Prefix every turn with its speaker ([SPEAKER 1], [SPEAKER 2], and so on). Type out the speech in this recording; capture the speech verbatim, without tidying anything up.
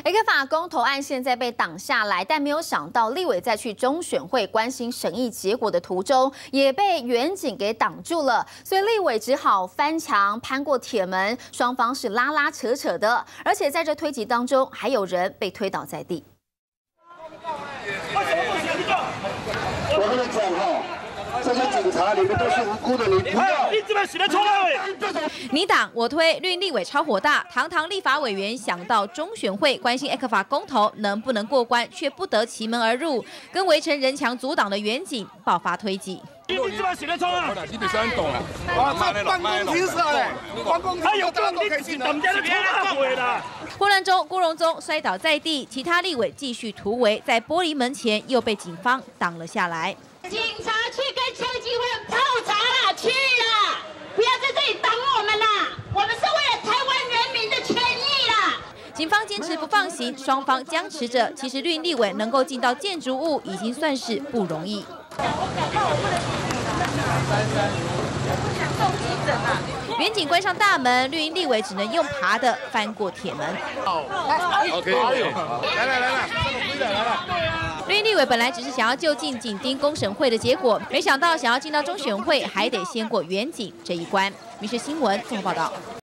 [SPEAKER 1] A K 法公投案现在被挡下来，但没有想到立委在去中选会关心审议结果的途中，也被远景给挡住了，所以立委只好翻墙攀过铁门，双方是拉拉扯扯的，而且在这推挤当中，还有人被推倒在地。
[SPEAKER 2] 我跟你讲哈。 这些警察里面都是无辜的，你不要！
[SPEAKER 3] 你怎么写的错了？
[SPEAKER 4] 你挡我推，绿营立委超火大。堂堂立法委员想到中选会关心 A K 法公投能不能过关，却不得其门而入，跟围成人墙阻挡的远景爆发推挤。
[SPEAKER 3] 你怎么写的错啊？
[SPEAKER 5] 你得先懂啊！
[SPEAKER 2] 啊，这办公厅是嘞，办公
[SPEAKER 3] 他有办公厅，人家都错大鬼了。
[SPEAKER 4] 混乱中，郭荣宗摔倒在地，其他立委继续突围，在玻璃门前又被警方挡了下来。
[SPEAKER 6] 警察去跟邱基会泡茶啦，去啦！不要在这里挡我们啦！我们是为了台湾人民的权益啦！
[SPEAKER 4] 警方坚持不放行，双方僵持着。其实绿营立委能够进到建筑物，已经算是不容易。远景关上大门，绿营立委只能用爬的翻过铁门。
[SPEAKER 5] OK， 来来来来，这个来了。
[SPEAKER 4] 绿营立委本来只是想要就近紧盯公审会的结果，没想到想要进到中选会，还得先过远景这一关。民视新闻综合报道。